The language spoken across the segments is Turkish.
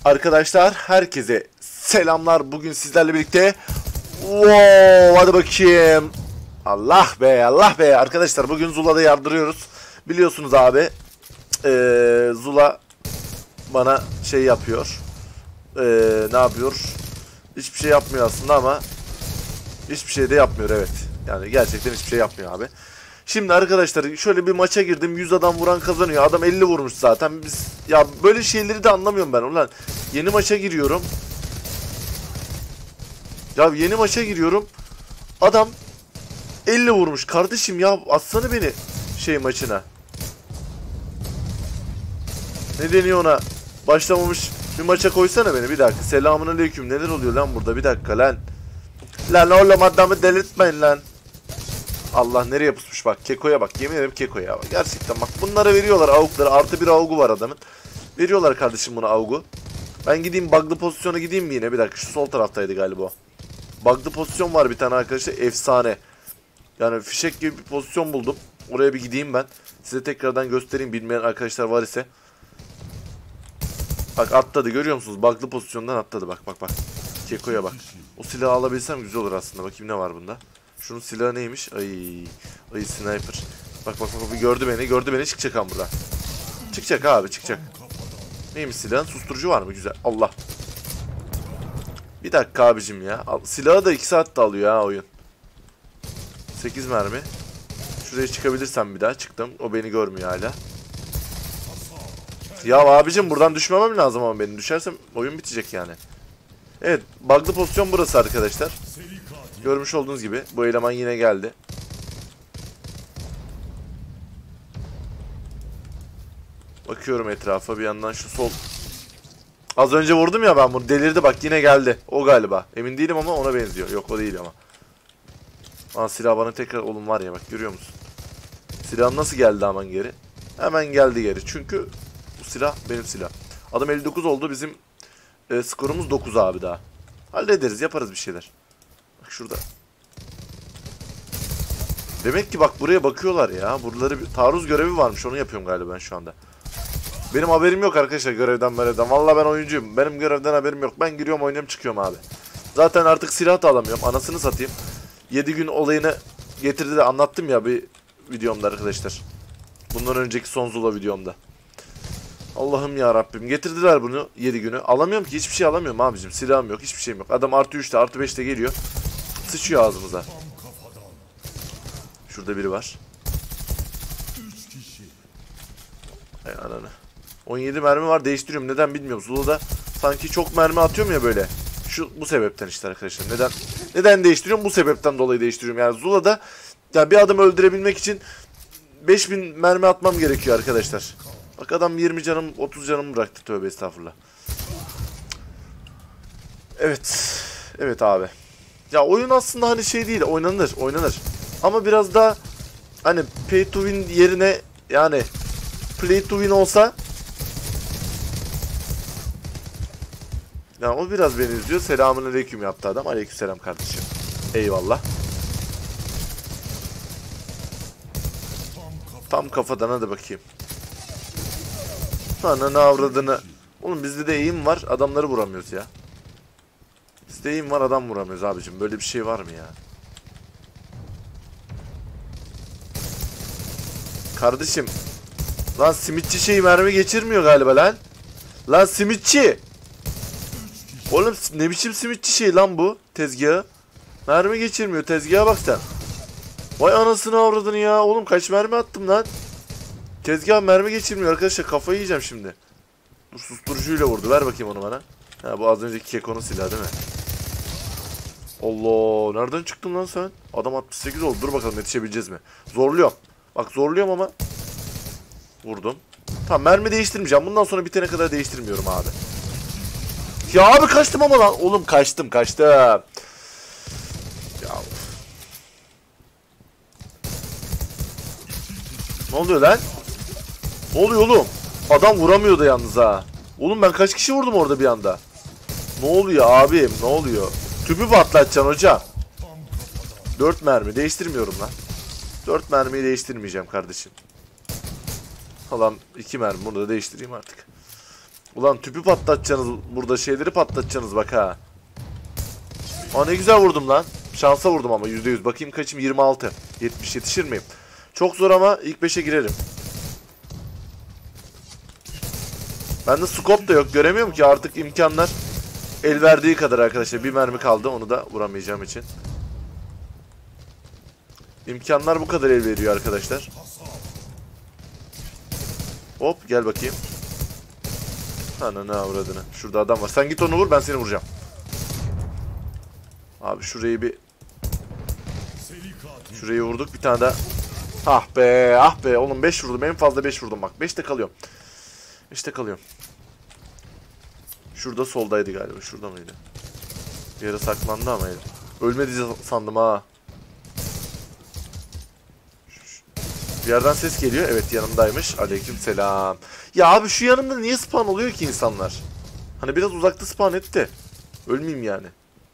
Arkadaşlar herkese selamlar. Bugün sizlerle birlikte hadi bakayım. Allah be Allah be. Arkadaşlar bugün Zula'da yardırıyoruz. Biliyorsunuz abi, Zula bana şey yapıyor. Ne yapıyor? Hiçbir şey yapmıyor aslında ama hiçbir şey de yapmıyor, evet. Yani gerçekten hiçbir şey yapmıyor abi. Şimdi arkadaşlar şöyle bir maça girdim. 100 adam vuran kazanıyor. Adam 50 vurmuş zaten. Biz ya böyle şeyleri de anlamıyorum ben. Ulan yeni maça giriyorum. Ya yeni maça giriyorum. Adam 50 vurmuş. Kardeşim ya atsana beni şey maçına. Ne deniyor ona? Başlamamış bir maça koysana beni. Bir dakika. Selamünaleyküm. Neler oluyor lan burada? Bir dakika lan. Lan oğlum adamı delirtmeyin lan. Allah nereye pusmuş bak. Keko'ya bak. Yemin ederim Keko'ya bak. Gerçekten bak. Bunlara veriyorlar avukları. Artı bir avugu var adamın. Veriyorlar kardeşim buna avugu. Ben gideyim bug'lı pozisyona gideyim mi yine? Bir dakika. Şu sol taraftaydı galiba. Bug'lı pozisyon var bir tane arkadaşlar. Efsane. Yani fişek gibi bir pozisyon buldum. Oraya bir gideyim ben. Size tekrardan göstereyim. Bilmeyen arkadaşlar var ise. Bak atladı. Görüyor musunuz? Bug'lı pozisyondan atladı. Bak bak bak. Keko'ya bak. O silahı alabilsem güzel olur aslında. Bakayım ne var bunda. Şunun silahı neymiş? Ay sniper. Bak bak bak, gördü beni çıkacak ha burada. Çıkacak abi, çıkacak. Neymiş silahın? Susturucu var mı? Güzel. Allah. Bir dakika abicim ya. Silahı da 2 saatte alıyor ha oyun. 8 mermi. Şuraya çıkabilirsem bir daha çıktım. O beni görmüyor hala. Ya abicim buradan düşmemem lazım ama benim düşersem oyun bitecek yani. Evet, bug'lı pozisyon burası arkadaşlar. Görmüş olduğunuz gibi bu eleman yine geldi. Bakıyorum etrafa bir yandan şu sol. Az önce vurdum ya ben bunu, delirdi bak yine geldi. O galiba. Emin değilim ama ona benziyor. Yok o değil ama. Aa, silah bana tekrar oğlum var ya bak, görüyor musun? Silah nasıl geldi hemen geri? Hemen geldi geri. Çünkü bu silah benim silah. Adam 59 oldu, bizim skorumuz 9 abi daha. Hallederiz, yaparız bir şeyler. Bak şurada. Demek ki bak buraya bakıyorlar ya. Buraları bir taarruz görevi varmış. Onu yapıyorum galiba ben şu anda. Benim haberim yok arkadaşlar görevden. Vallahi ben oyuncuyum. Benim görevden haberim yok. Ben giriyorum, oynuyorum, çıkıyorum abi. Zaten artık silah da alamıyorum. Anasını satayım. 7 gün olayını getirdi de anlattım ya bir videomda arkadaşlar. Bundan önceki son Zula videomda. Allah'ım ya Rabbim. Getirdiler bunu 7 günü. Alamıyorum ki, hiçbir şey alamıyorum abicim. Silahım yok, hiçbir şeyim yok. Adam artı 3'te artı 5'te geliyor. Sıçıyor ağzımıza. Şurada biri var. Ay ananı. 17 mermi var, değiştiriyorum. Neden bilmiyorum. Zula'da sanki çok mermi atıyorum ya böyle. Bu sebepten işte arkadaşlar. Neden değiştiriyorum? Bu sebepten dolayı değiştiriyorum. Yani Zula'da ya bir adam öldürebilmek için 5000 mermi atmam gerekiyor arkadaşlar. Bak adam 20 canım 30 canım bıraktı, tövbe estağfurullah. Evet. Evet abi. Ya oyun aslında hani şey değil, oynanır. Ama biraz daha hani pay to win yerine yani play to win olsa, yani o biraz beni üzüyor. Selamünaleyküm yaptı adam. Aleykümselam kardeşim. Eyvallah. Tam kafadan, hadi bakayım. Ananı avradını. Oğlum bizde de eğim var, adamları vuramıyoruz ya. Bizde eğim var, adam vuramıyoruz abicim. Böyle bir şey var mı ya? Kardeşim. Lan simitçi şey mermi geçirmiyor galiba lan. Lan simitçi. Oğlum ne biçim simitçi şey lan bu tezgahı. Mermi geçirmiyor, tezgaha bak sen. Vay anasını avradını ya. Oğlum kaç mermi attım lan. Tezgah mermi geçirmiyor arkadaşlar, kafayı yiyeceğim şimdi. Dur, susturucuyla vurdu, ver bakayım onu bana. Ha, bu az önceki Keko'nun silahı değil mi? Allah, nereden çıktın lan sen? Adam 68 oldu, dur bakalım yetişebileceğiz mi? Zorluyorum. Bak zorluyorum ama. Vurdum. Tamam, mermi değiştirmeyeceğim. Bundan sonra bitene kadar değiştirmiyorum abi. Ya abi kaçtım ama lan. Oğlum kaçtım. Ya. Ne oluyor lan? Ne oluyor oğlum? Adam vuramıyordu yalnız ha. Oğlum ben kaç kişi vurdum orada bir anda? Ne oluyor abim? Ne oluyor? Tüpü patlatacaksın hocam. 4 mermi değiştirmiyorum lan. 4 mermiyi değiştirmeyeceğim kardeşim. Falan 2 mermi, bunu da değiştireyim artık. Ulan tüpü patlatacaksınız burada, şeyleri patlatacaksınız bak ha. Aa ne güzel vurdum lan. Şansa vurdum ama %100. Bakayım kaçım, 26. 70 yetişir miyim? Çok zor ama ilk 5'e girerim. Bende scope da yok, göremiyorum ki artık, imkanlar el verdiği kadar arkadaşlar. Bir mermi kaldı, onu da vuramayacağım için. İmkanlar bu kadar el veriyor arkadaşlar. Hop gel bakayım. Ana ne avradını. Şurada adam var. Sen git onu vur, ben seni vuracağım. Abi şurayı bir... Şurayı vurduk, bir tane daha. Ah be ah be oğlum, 5 vurdum, en fazla 5 vurdum bak. 5'te kalıyorum. 5'te kalıyorum. Şurada soldaydı galiba, şurada mıydı? Bir yere saklandı ama herif. Ölmedi sandım ha. Bir yerden ses geliyor. Evet yanımdaymış. Aleykümselam. Ya abi şu yanımda niye spawn oluyor ki insanlar? Hani biraz uzakta spawn etti. Ölmeyeyim yani.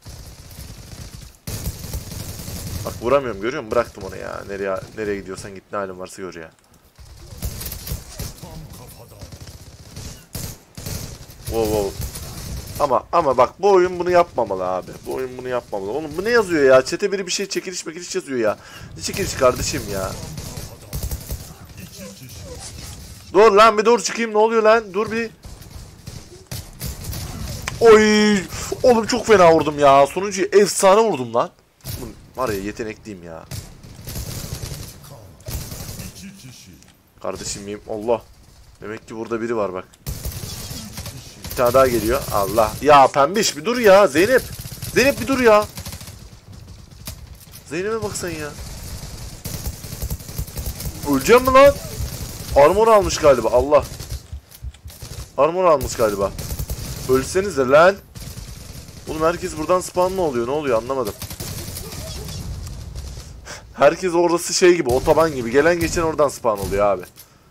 Bak vuramıyorum, görüyor musun? Bıraktım onu ya. Nereye gidiyorsan git, ne halin varsa gör ya. Wow wow. Ama bak bu oyun bunu yapmamalı abi. Bu oyun bunu yapmamalı. Oğlum bu ne yazıyor ya? Chat'e biri bir şey çekiliş yazıyor ya. Ne çekiliş kardeşim ya? Dur lan bir dur çıkayım, ne oluyor lan? Dur bir. Oy! Oğlum çok fena vurdum ya. Sonuncuyu efsane vurdum lan. Var ya, yetenekliyim ya. Kardeşim miyim? Allah. Demek ki burada biri var bak. Bir tane daha geliyor. Allah. Ya pembiş bir dur ya. Zeynep. Zeynep bir dur ya. Zeynep'e bak sen ya. Öleceğim mi lan? Armor almış galiba. Allah. Armor almış galiba. Ölsenize lan. Oğlum herkes buradan spawn mı oluyor? Ne oluyor anlamadım. Herkes orası şey gibi, otoban gibi. Gelen geçen oradan spawn oluyor abi.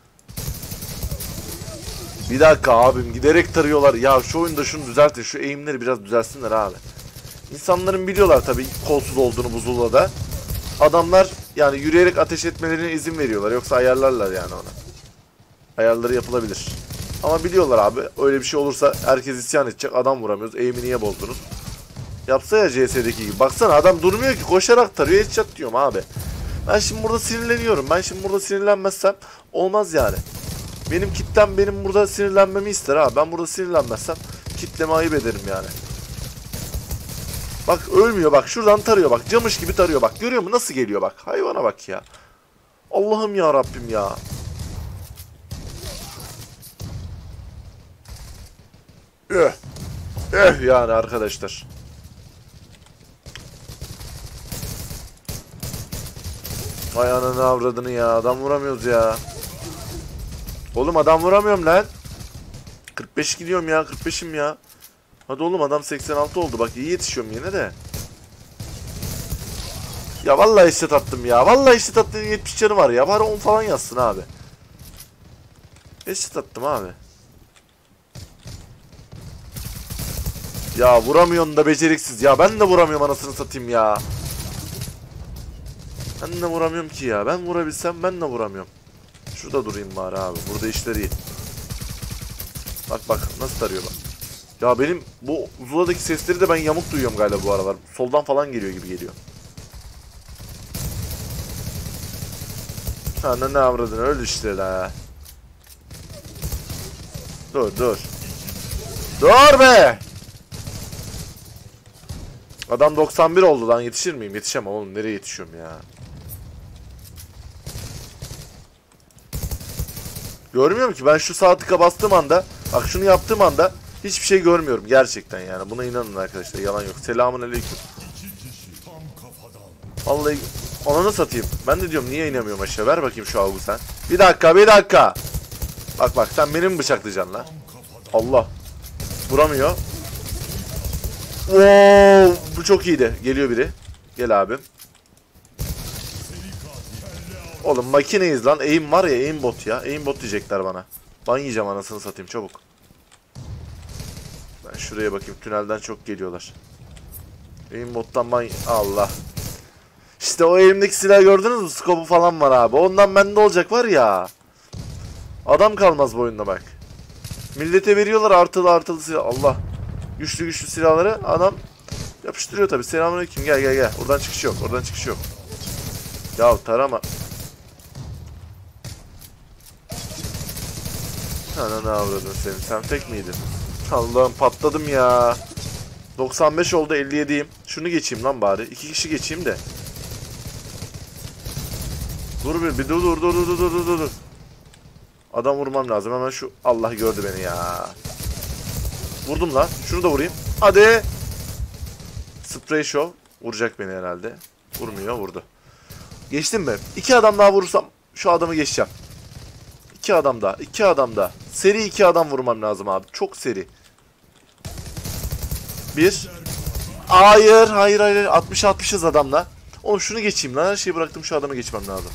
Bir dakika abim, giderek tarıyorlar. Ya şu oyunda şunu düzeltin. Şu eğimleri biraz düzelsinler abi. İnsanların biliyorlar tabii kolsuz olduğunu bu Zula'da. Adamlar yani yürüyerek ateş etmelerine izin veriyorlar. Yoksa ayarlarlar yani ona. Ayarları yapılabilir. Ama biliyorlar abi, öyle bir şey olursa herkes isyan edecek. Adam vuramıyoruz. Eğimi niye bozdunuz? Yapsa ya CS'deki gibi. Baksana adam durmuyor ki, koşarak tarıyor. Headshot diyorum abi. Ben şimdi burada sinirleniyorum. Ben şimdi burada sinirlenmezsem olmaz yani. Benim kitlem benim burada sinirlenmemi ister abi. Ben burada sinirlenmezsem kitleme ayıp ederim yani. Bak ölmüyor bak, şuradan tarıyor bak. Camış gibi tarıyor bak. Görüyor musun nasıl geliyor bak. Hayvana bak ya. Allah'ım ya Rabbim ya. Yani arkadaşlar. Vay ananı avradını ya. Adam vuramıyoruz ya. Oğlum adam vuramıyorum lan. 45 gidiyorum ya. 45'im ya. Hadi oğlum, adam 86 oldu. Bak iyi yetişiyorum yine de. Ya vallahi eşit attım ya. Vallahi eşit attım, 70 canı var ya. Bari 10 falan yazsın abi. Eşit attım abi. Ya vuramıyorsun da beceriksiz ya. Ben de vuramıyorum anasını satayım ya. Ben de vuramıyorum ki ya. Ben vurabilsem ben de vuramıyorum. Şurada durayım bari abi. Burada işler iyi. Bak bak nasıl tarıyor bak. Ya benim bu Zula'daki sesleri de ben yamuk duyuyorum galiba bu aralar. Soldan falan geliyor gibi geliyor. Ha ne avradın, öyle işte la. Dur dur. Dur be. Adam 91 oldu lan, yetişir miyim? Yetişemem oğlum, nereye yetişiyorum ya? Görmüyorum ki ben şu sağ tıka bastığım anda, bak şunu yaptığım anda hiçbir şey görmüyorum gerçekten yani. Buna inanın arkadaşlar, yalan yok. Selamünaleyküm. Vallahi ananı satayım. Ben de diyorum niye inemiyorum aşağı. Ver bakayım şu avgu sen. Bir dakika bir dakika. Bak bak sen beni mi bıçaklayacaksın lan? Allah. Vuramıyor. Wow, bu çok iyiydi. Geliyor biri. Gel abim. Oğlum makineyiz lan. Aim var ya, aimbot ya. Aimbot diyecekler bana. Ban yiyeceğim anasını satayım çabuk. Ben şuraya bakayım. Tünelden çok geliyorlar. Aimbot'tan ban... Allah. İşte o elimdeki silah gördünüz mü? Scope'u falan var abi. Ondan bende olacak var ya. Adam kalmaz bu oyunda bak. Millete veriyorlar artılı artılı silah. Allah. Güçlü güçlü silahları adam yapıştırıyor tabi. Selamünaleyküm. Gel gel gel. Oradan çıkış yok. Oradan çıkış yok. Ya tarama. Ana ne avradın senin? Sen tek miydin? Allah'ım patladım ya. 95 oldu, 57'yim. Şunu geçeyim lan bari. 2 kişi geçeyim de. Dur bir dur. Adam vurmam lazım. Hemen şu Allah gördü beni ya. Vurdum lan. Şunu da vurayım. Hadi. Spray show. Vuracak beni herhalde. Vurmuyor, vurdu. Geçtim mi? 2 adam daha vurursam şu adamı geçeceğim. 2 adam daha. 2 adam daha. Seri 2 adam vurmam lazım abi. Çok seri. 1. Hayır. 60'ız adamla. Oğlum şunu geçeyim lan. Her şeyi bıraktım, şu adamı geçmem lazım.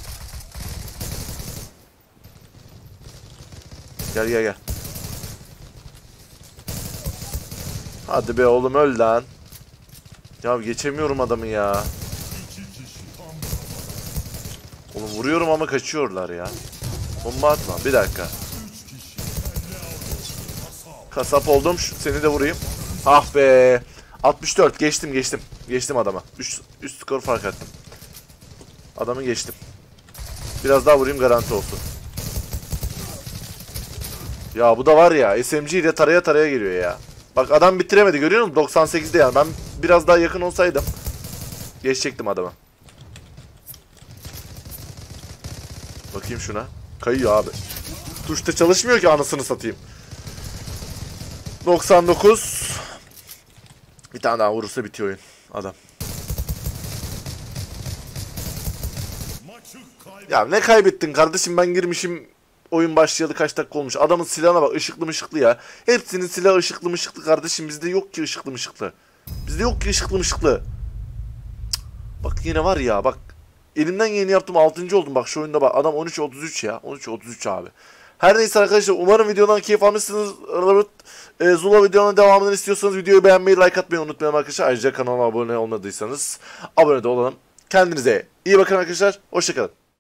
Gel. Hadi be oğlum, öl lan. Ya geçemiyorum adamı ya. Oğlum vuruyorum ama kaçıyorlar ya. Bomba atma. Bir dakika. Kasap oldum. Seni de vurayım. Ah be. 64. Geçtim. Geçtim adama. Üst skor fark attım. Adamı geçtim. Biraz daha vurayım, garanti olsun. Ya bu da var ya. SMG ile taraya geliyor ya. Bak adam bitiremedi, görüyor musun? 98'de yani. Ben biraz daha yakın olsaydım geçecektim adama. Bakayım şuna. Kayıyor abi. Tuşta çalışmıyor ki, anasını satayım. 99. Bir tane daha vurursa bitiyor oyun. Adam. Ya ne kaybettin kardeşim, ben girmişim. Oyun başlayalı kaç dakika olmuş. Adamın silahına bak, ışıklı mışıklı ya. Hepsinin silahı ışıklı mışıklı kardeşim. Bizde yok ki ışıklı mışıklı. Bak yine var ya, bak. Elimden geleni yaptım, 6. oldum bak şu oyunda bak. Adam 13-33 ya. 13-33 abi. Her neyse arkadaşlar, umarım videodan keyif almışsınız. Zula videonun devamını istiyorsanız videoyu beğenmeyi, like atmayı unutmayın arkadaşlar. Ayrıca kanala abone olmadıysanız abone de olalım. Kendinize iyi bakın arkadaşlar. Hoşçakalın.